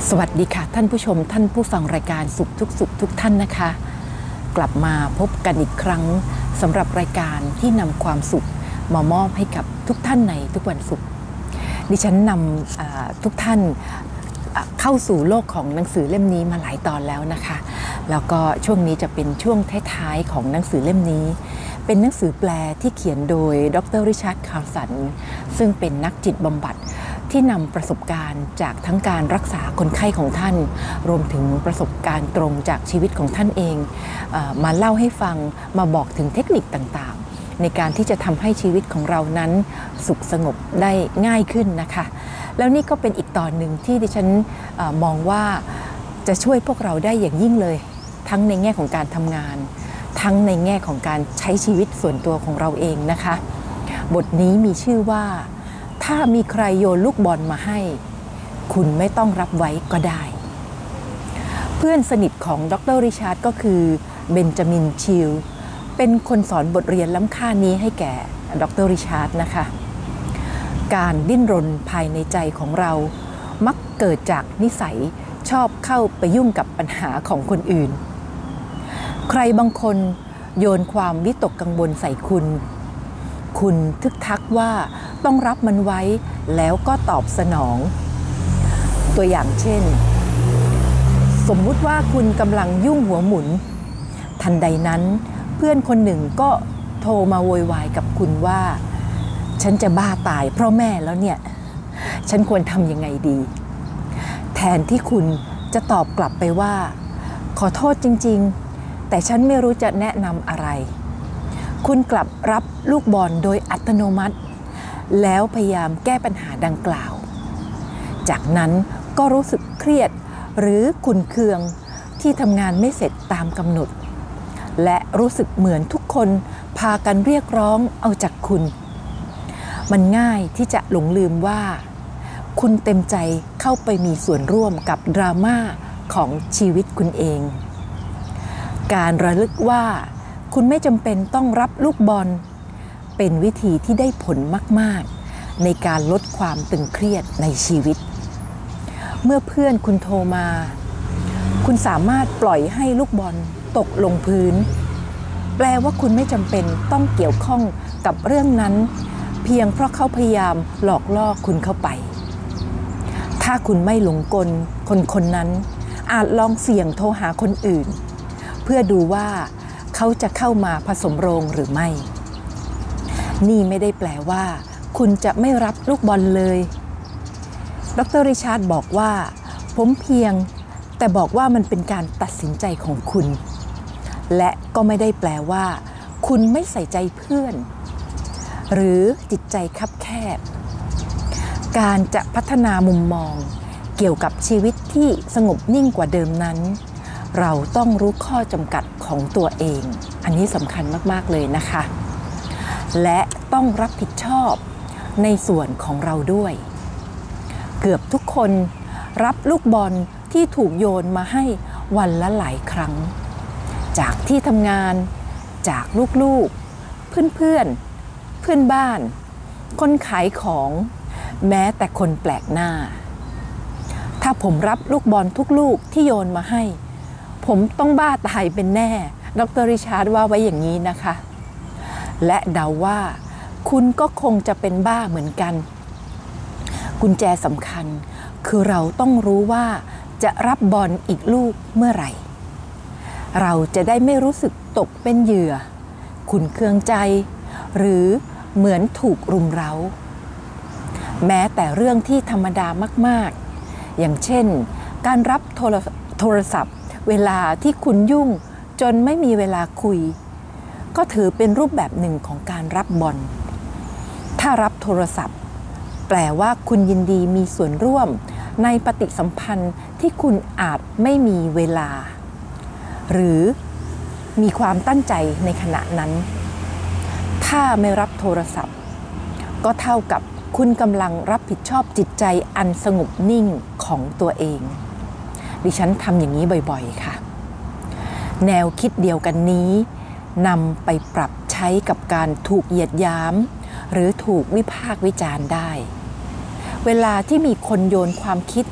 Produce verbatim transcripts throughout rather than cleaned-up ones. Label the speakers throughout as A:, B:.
A: สวัสดีค่ะท่านผู้ชมท่านผู้ฟังรายการสุขทุกสุขทุกท่านนะคะกลับมาพบกันอีกครั้งสำหรับรายการที่นำความสุขมามอบให้กับทุกท่านในทุกวันศุกร์ดิฉันนำทุกท่านเข้าสู่โลกของหนังสือเล่มนี้มาหลายตอนแล้วนะคะแล้วก็ช่วงนี้จะเป็นช่วงท้ายๆของหนังสือเล่มนี้เป็นหนังสือแปลที่เขียนโดยดร.ริชาร์ด คาร์ลสันซึ่งเป็นนักจิตบำบัดที่นำประสบการณ์จากทั้งการรักษาคนไข้ของท่านรวมถึงประสบการณ์ตรงจากชีวิตของท่านเองเอ่อมาเล่าให้ฟังมาบอกถึงเทคนิคต่างๆในการที่จะทำให้ชีวิตของเรานั้นสุขสงบได้ง่ายขึ้นนะคะแล้วนี่ก็เป็นอีกตอนหนึ่งที่ดิฉันเอ่อมองว่าจะช่วยพวกเราได้อย่างยิ่งเลยทั้งในแง่ของการทำงานทั้งในแง่ของการใช้ชีวิตส่วนตัวของเราเองนะคะบทนี้มีชื่อว่าถ้ามีใครโยนลูกบอลมาให้คุณไม่ต้องรับไว้ก็ได้เพื่อนสนิทของดร.ริชาร์ดก็คือเบนจามินชิลเป็นคนสอนบทเรียนล้ำค่านี้ให้แก่ดร.ริชาร์ดนะคะการดิ้นรนภายในใจของเรามักเกิดจากนิสัยชอบเข้าไปยุ่งกับปัญหาของคนอื่นใครบางคนโยนความวิตกกังวลใส่คุณคุณทึกทักว่าต้องรับมันไว้แล้วก็ตอบสนองตัวอย่างเช่นสมมุติว่าคุณกำลังยุ่งหัวหมุนทันใดนั้นเพื่อนคนหนึ่งก็โทรมาโวยวายกับคุณว่าฉันจะบ้าตายเพราะแม่แล้วเนี่ยฉันควรทำยังไงดีแทนที่คุณจะตอบกลับไปว่าขอโทษจริงๆแต่ฉันไม่รู้จะแนะนำอะไรคุณกลับรับลูกบอลโดยอัตโนมัติแล้วพยายามแก้ปัญหาดังกล่าวจากนั้นก็รู้สึกเครียดหรือขุ่นเคืองที่ทำงานไม่เสร็จตามกำหนดและรู้สึกเหมือนทุกคนพากันเรียกร้องเอาจากคุณมันง่ายที่จะหลงลืมว่าคุณเต็มใจเข้าไปมีส่วนร่วมกับดราม่าของชีวิตคุณเองการระลึกว่าคุณไม่จำเป็นต้องรับลูกบอลเป็นวิธีที่ได้ผลมากๆในการลดความตึงเครียดในชีวิตเมื่อเพื่อนคุณโทรมาคุณสามารถปล่อยให้ลูกบอลตกลงพื้นแปลว่าคุณไม่จำเป็นต้องเกี่ยวข้องกับเรื่องนั้นเพียงเพราะเขาพยายามหลอกล่อคุณเข้าไปถ้าคุณไม่หลงกลคนคนนั้นอาจลองเสี่ยงโทรหาคนอื่นเพื่อดูว่าเขาจะเข้ามาผสมโรงหรือไม่นี่ไม่ได้แปลว่าคุณจะไม่รับลูกบอลเลยดร.ริชาร์ดบอกว่าผมเพียงแต่บอกว่ามันเป็นการตัดสินใจของคุณและก็ไม่ได้แปลว่าคุณไม่ใส่ใจเพื่อนหรือจิตใจคับแคบการจะพัฒนามุมมองเกี่ยวกับชีวิตที่สงบนิ่งกว่าเดิมนั้นเราต้องรู้ข้อจำกัดของตัวเองอันนี้สำคัญมากๆเลยนะคะและต้องรับผิดชอบในส่วนของเราด้วยเกือบทุกคนรับลูกบอลที่ถูกโยนมาให้วันละหลายครั้งจากที่ทำงานจากลูกๆเพื่อนๆเพื่อนบ้านคนขายของแม้แต่คนแปลกหน้าถ้าผมรับลูกบอลทุกลูกที่โยนมาให้ผมต้องบ้าตายเป็นแน่ดร.ริชาร์ดว่าไว้อย่างนี้นะคะและเดาว่าคุณก็คงจะเป็นบ้าเหมือนกันกุญแจสำคัญคือเราต้องรู้ว่าจะรับบอลอีกลูกเมื่อไหร่เราจะได้ไม่รู้สึกตกเป็นเหยื่อขุ่นเคืองใจหรือเหมือนถูกรุมเร้าแม้แต่เรื่องที่ธรรมดามากๆอย่างเช่นการรับโทรโทรศัพท์เวลาที่คุณยุ่งจนไม่มีเวลาคุยก็ถือเป็นรูปแบบหนึ่งของการรับบอลถ้ารับโทรศัพท์แปลว่าคุณยินดีมีส่วนร่วมในปฏิสัมพันธ์ที่คุณอาจไม่มีเวลาหรือมีความตั้งใจในขณะนั้นถ้าไม่รับโทรศัพท์ก็เท่ากับคุณกำลังรับผิดชอบจิตใจอันสงบนิ่งของตัวเองดิฉันทำอย่างนี้บ่อยๆค่ะแนวคิดเดียวกันนี้นำไปปรับใช้กับการถูกเหยียดหยามหรือถูกวิพากษ์วิจารณ์ได้เวลาที่มีคนโยนความคิด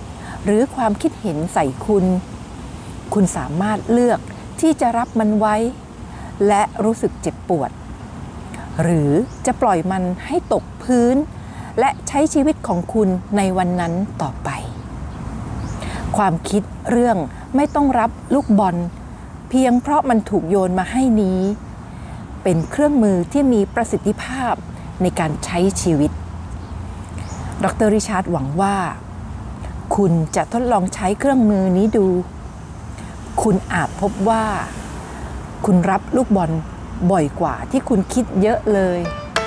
A: หรือความคิดเห็นใส่คุณคุณสามารถเลือกที่จะรับมันไว้และรู้สึกเจ็บปวดหรือจะปล่อยมันให้ตกพื้นและใช้ชีวิตของคุณในวันนั้นต่อไปความคิดเรื่องไม่ต้องรับลูกบอลเพียงเพราะมันถูกโยนมาให้นี้เป็นเครื่องมือที่มีประสิทธิภาพในการใช้ชีวิตดร.ริชาร์ดหวังว่าคุณจะทดลองใช้เครื่องมือนี้ดูคุณอาจพบว่าคุณรับลูกบอลบ่อยกว่าที่คุณคิดเยอะเลย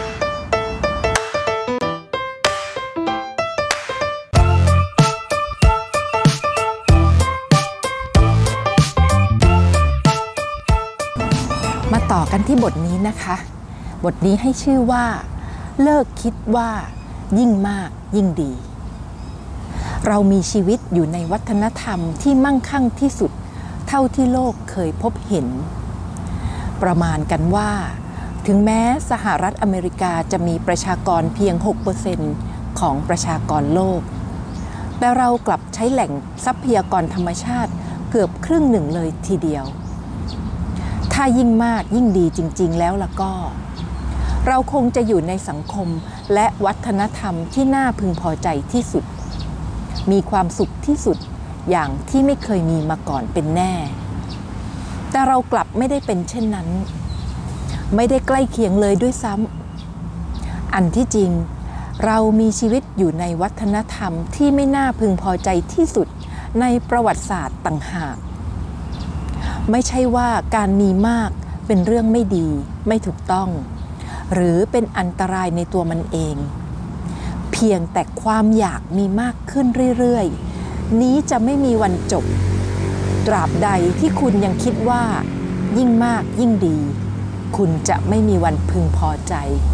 A: มาต่อกันที่บทนี้นะคะบทนี้ให้ชื่อว่าเลิกคิดว่ายิ่งมากยิ่งดีเรามีชีวิตอยู่ในวัฒนธรรมที่มั่งคั่งที่สุดเท่าที่โลกเคยพบเห็นประมาณกันว่าถึงแม้สหรัฐอเมริกาจะมีประชากรเพียง หกเปอร์เซ็นต์ ของประชากรโลกแต่เรากลับใช้แหล่งทรัพยากรธรรมชาติเกือบครึ่งหนึ่งเลยทีเดียวถ้ายิ่งมากยิ่งดีจริงๆแล้วล่ะก็เราคงจะอยู่ในสังคมและวัฒนธรรมที่น่าพึงพอใจที่สุดมีความสุขที่สุดอย่างที่ไม่เคยมีมาก่อนเป็นแน่แต่เรากลับไม่ได้เป็นเช่นนั้นไม่ได้ใกล้เคียงเลยด้วยซ้ำอันที่จริงเรามีชีวิตอยู่ในวัฒนธรรมที่ไม่น่าพึงพอใจที่สุดในประวัติศาสตร์ต่างหากไม่ใช่ว่าการมีมากเป็นเรื่องไม่ดีไม่ถูกต้องหรือเป็นอันตรายในตัวมันเองเพียงแต่ความอยากมีมากขึ้นเรื่อยๆนี้จะไม่มีวันจบตราบใดที่คุณยังคิดว่ายิ่งมากยิ่งดีคุณจะไม่มีวันพึงพอใจ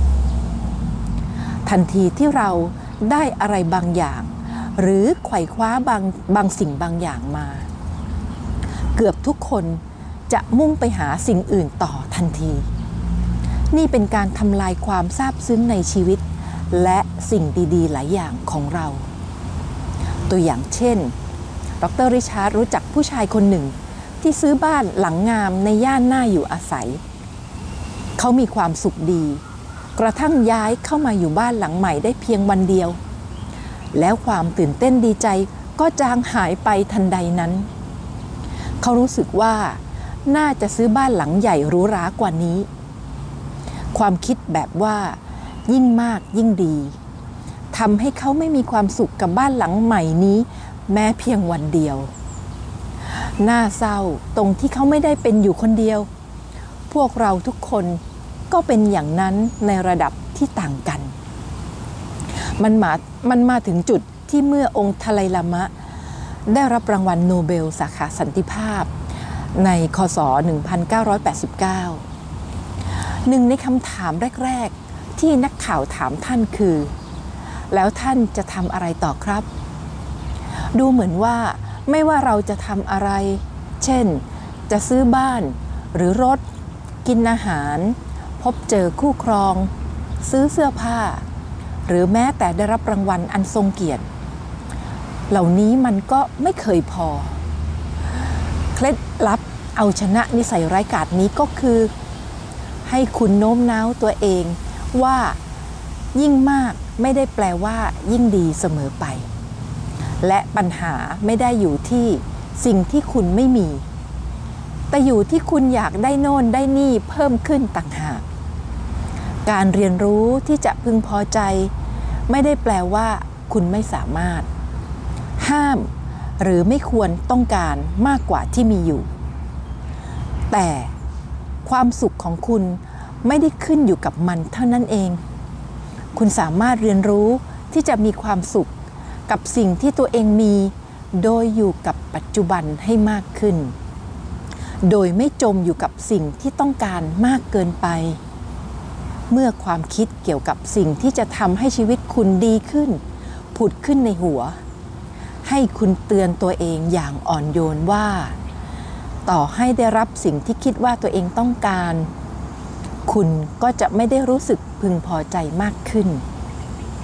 A: ทันทีที่เราได้อะไรบางอย่างหรือไขว่คว้าบางบางสิ่งบางอย่างมาเกือบทุกคนจะมุ่งไปหาสิ่งอื่นต่อทันทีนี่เป็นการทำลายความซาบซึ้งในชีวิตและสิ่งดีๆหลายอย่างของเราตัวอย่างเช่นดร.ริชาร์ดรู้จักผู้ชายคนหนึ่งที่ซื้อบ้านหลังงามในย่านน่าอยู่อาศัยเขามีความสุขดีกระทั่งย้ายเข้ามาอยู่บ้านหลังใหม่ได้เพียงวันเดียวแล้วความตื่นเต้นดีใจก็จางหายไปทันใดนั้นเขารู้สึกว่าน่าจะซื้อบ้านหลังใหญ่หรูหรากว่านี้ความคิดแบบว่ายิ่งมากยิ่งดีทำให้เขาไม่มีความสุขกับบ้านหลังใหม่นี้แม้เพียงวันเดียวน่าเศร้าตรงที่เขาไม่ได้เป็นอยู่คนเดียวพวกเราทุกคนก็เป็นอย่างนั้นในระดับที่ต่างกันมันมามันมาถึงจุดที่เมื่อองค์ทไลลามะได้รับรางวัลโนเบลสาขาสันติภาพในค.ศ. หนึ่งพันเก้าร้อยแปดสิบเก้าหนึ่งในคำถามแรกๆที่นักข่าวถามท่านคือแล้วท่านจะทำอะไรต่อครับดูเหมือนว่าไม่ว่าเราจะทำอะไรเช่นจะซื้อบ้านหรือรถกินอาหารพบเจอคู่ครองซื้อเสื้อผ้าหรือแม้แต่ได้รับรางวัลอันทรงเกียรติเหล่านี้มันก็ไม่เคยพอเคล็ดลับเอาชนะนิสัยร้ายกาจนี้ก็คือให้คุณโน้มน้าวตัวเองว่ายิ่งมากไม่ได้แปลว่ายิ่งดีเสมอไปและปัญหาไม่ได้อยู่ที่สิ่งที่คุณไม่มีแต่อยู่ที่คุณอยากได้โน่นได้นี่เพิ่มขึ้นต่างหากการเรียนรู้ที่จะพึงพอใจไม่ได้แปลว่าคุณไม่สามารถห้ามหรือไม่ควรต้องการมากกว่าที่มีอยู่แต่ความสุขของคุณไม่ได้ขึ้นอยู่กับมันเท่านั้นเองคุณสามารถเรียนรู้ที่จะมีความสุขกับสิ่งที่ตัวเองมีโดยอยู่กับปัจจุบันให้มากขึ้นโดยไม่จมอยู่กับสิ่งที่ต้องการมากเกินไปเมื่อความคิดเกี่ยวกับสิ่งที่จะทำให้ชีวิตคุณดีขึ้นผุดขึ้นในหัวให้คุณเตือนตัวเองอย่างอ่อนโยนว่าต่อให้ได้รับสิ่งที่คิดว่าตัวเองต้องการคุณก็จะไม่ได้รู้สึกพึงพอใจมากขึ้น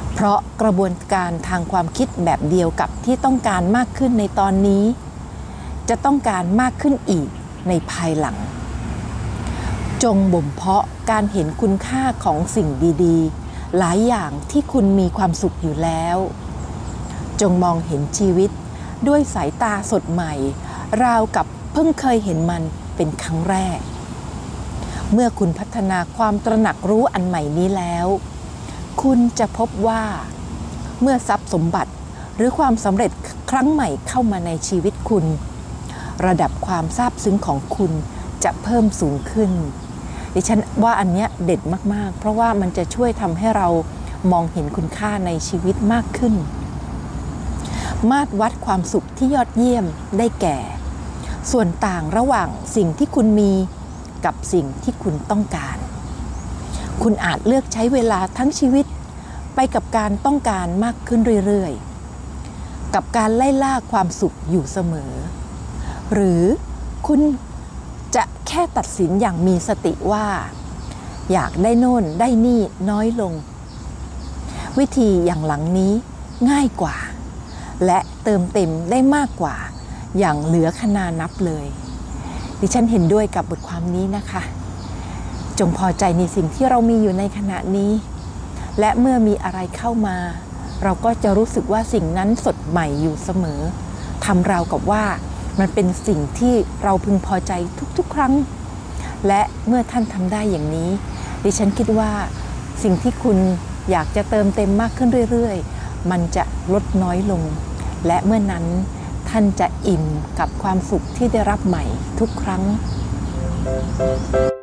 A: เพราะกระบวนการทางความคิดแบบเดียวกับที่ต้องการมากขึ้นในตอนนี้จะต้องการมากขึ้นอีกในภายหลังจงบ่มเพาะการเห็นคุณค่าของสิ่งดีๆหลายอย่างที่คุณมีความสุขอยู่แล้วจงมองเห็นชีวิตด้วยสายตาสดใหม่ราวกับเพิ่งเคยเห็นมันเป็นครั้งแรกเมื่อคุณพัฒนาความตระหนักรู้อันใหม่นี้แล้วคุณจะพบว่าเมื่อทรัพย์สมบัติหรือความสำเร็จครั้งใหม่เข้ามาในชีวิตคุณระดับความซาบซึ้งของคุณจะเพิ่มสูงขึ้นดิฉันว่าอันเนี้ยเด็ดมากๆเพราะว่ามันจะช่วยทำให้เรามองเห็นคุณค่าในชีวิตมากขึ้นมาตรวัดความสุขที่ยอดเยี่ยมได้แก่ส่วนต่างระหว่างสิ่งที่คุณมีกับสิ่งที่คุณต้องการคุณอาจเลือกใช้เวลาทั้งชีวิตไปกับการต้องการมากขึ้นเรื่อยๆกับการไล่ล่าความสุขอยู่เสมอหรือคุณจะแค่ตัดสินอย่างมีสติว่าอยากได้โน่นได้นี่น้อยลงวิธีอย่างหลังนี้ง่ายกว่าและเติมเต็มได้มากกว่าอย่างเหลือขนานับเลยดิฉันเห็นด้วยกับบทความนี้นะคะจงพอใจในสิ่งที่เรามีอยู่ในขณะนี้และเมื่อมีอะไรเข้ามาเราก็จะรู้สึกว่าสิ่งนั้นสดใหม่อยู่เสมอทำราวกับว่ามันเป็นสิ่งที่เราพึงพอใจทุกๆครั้งและเมื่อท่านทำได้อย่างนี้ดิฉันคิดว่าสิ่งที่คุณอยากจะเติมเต็มมากขึ้นเรื่อยๆมันจะลดน้อยลงและเมื่อนั้นท่านจะอิ่มกับความสุขที่ได้รับใหม่ทุกครั้ง